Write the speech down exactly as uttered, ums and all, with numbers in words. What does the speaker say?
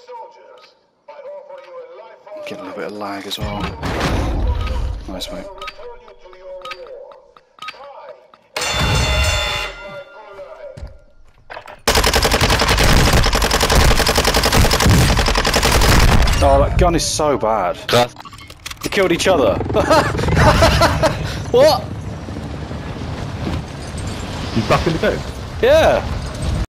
Getting a little bit of lag as well. Nice, mate. Oh, that gun is so bad. They killed each other. What? You back in the game? Yeah.